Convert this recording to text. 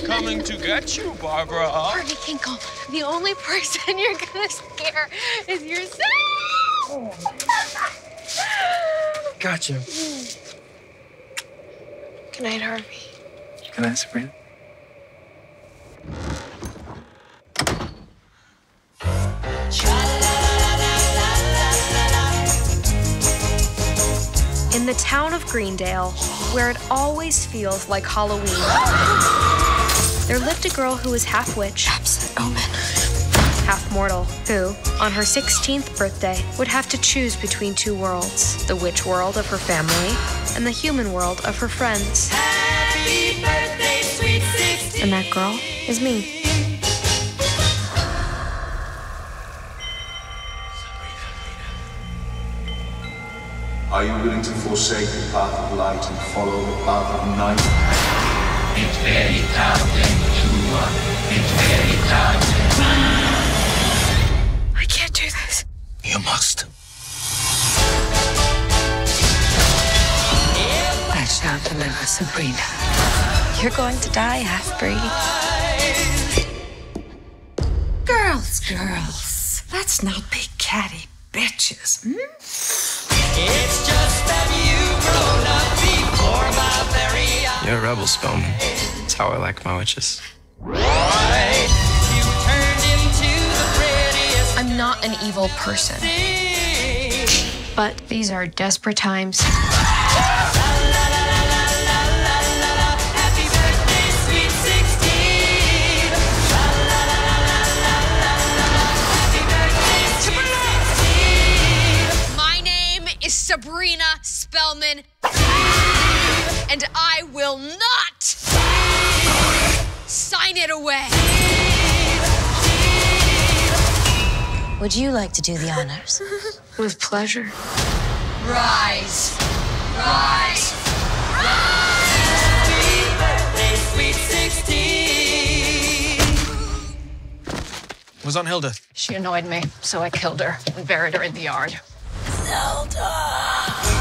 coming to get you, Barbara. Barney Kinkle, the only person you're gonna scare is yourself. Gotcha. Good night, Harvey. Good night, Sabrina. In the town of Greendale, where it always feels like Halloween, there lived a girl who was half witch, Absolute omen. half mortal, who, on her 16th birthday, would have to choose between two worlds, the witch world of her family and the human world of her friends. Happy birthday, sweet 16. And that girl is me. Are you willing to forsake the path of light and follow the path of night? It's very tempting to run. It's very tempting. I can't do this. You must. I shall deliver Sabrina. You're going to die, half-breed. Girls, let's not be catty bitches. It's just that you've grown up before my very eyes. You're a rebel, Spellman. That's how I like my witches. Right. You turned into the prettiest I'm not an evil person, thing. but these are desperate times. Happy birthday, sweet 16. Happy birthday, sweet 16. My name is Sabrina Spellman, and I will not sign it away. Would you like to do the honors? With pleasure. Rise. Rise. Happy birthday, sweet 16. Was on Hilda. She annoyed me, so I killed her and buried her in the yard. Zelda.